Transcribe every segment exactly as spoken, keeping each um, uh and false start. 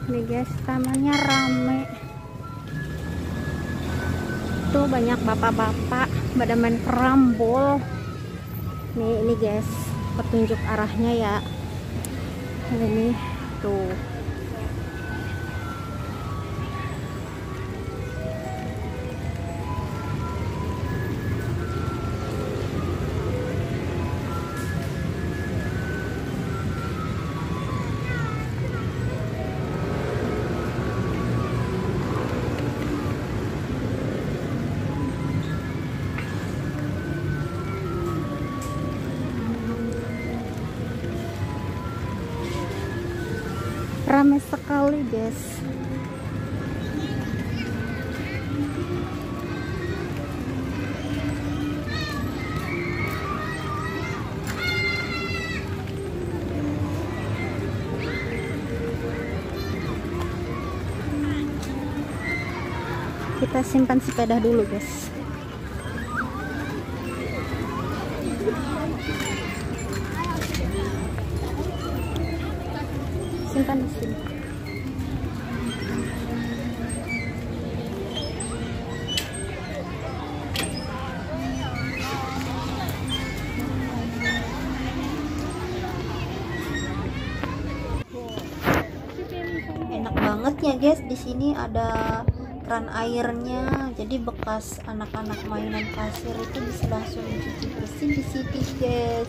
Ini guys, tamannya rame. Tuh banyak bapak-bapak pada main kerambol. Nih ini guys, petunjuk arahnya ya. Ini tuh. Ramai sekali guys. Kita simpan sepeda dulu guys. Simpan di sini. Enak banget ya guys, di sini ada keran airnya, jadi bekas anak-anak mainan pasir itu bisa langsung dicuci bersih di sini guys.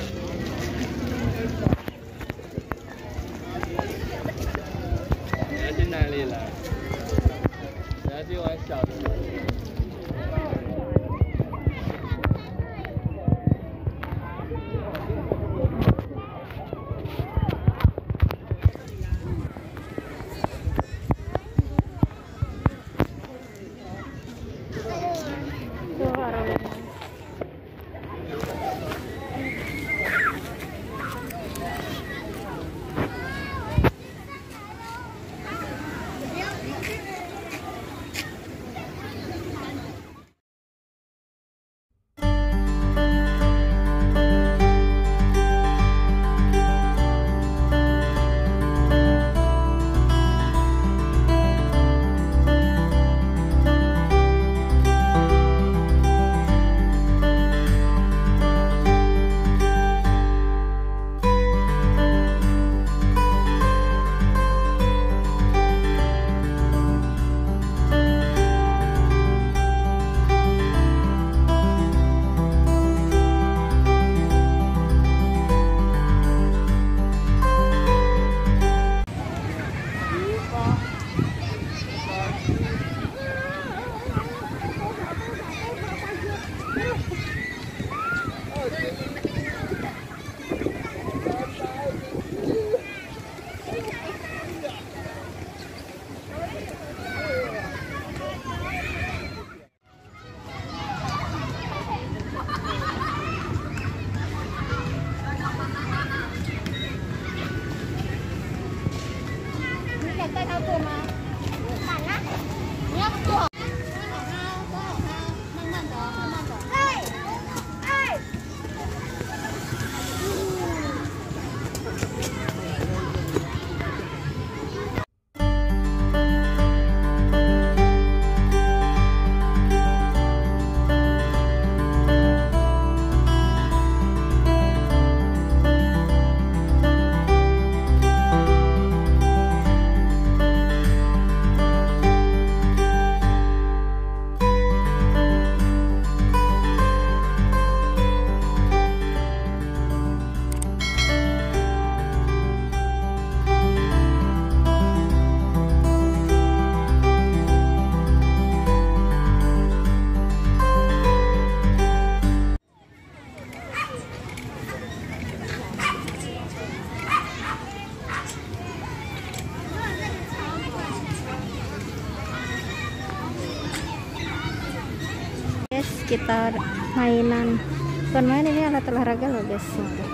Sekitar mainan, bukan main, ini alat olahraga loh guys.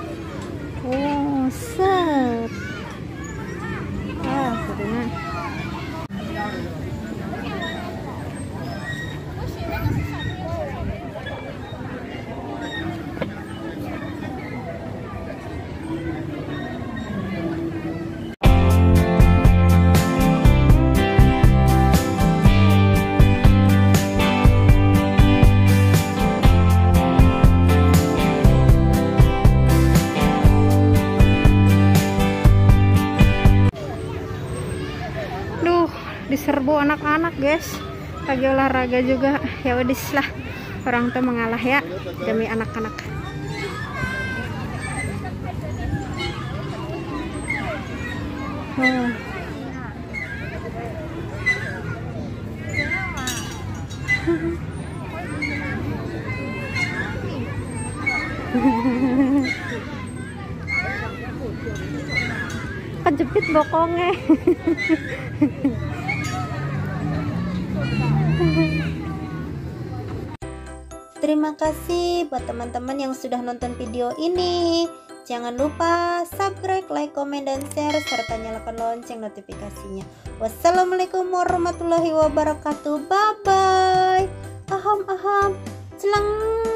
Oh set, ah sebenarnya diserbu anak-anak guys, lagi olahraga juga. Ya wedis lah, orang tuh mengalah ya demi anak-anak. Hmm. Kejepit bokongnya. Terima kasih buat teman-teman yang sudah nonton video ini. Jangan lupa subscribe, like, komen, dan share, serta nyalakan lonceng notifikasinya. Wassalamualaikum warahmatullahi wabarakatuh. Bye bye. Aham aham. Selang.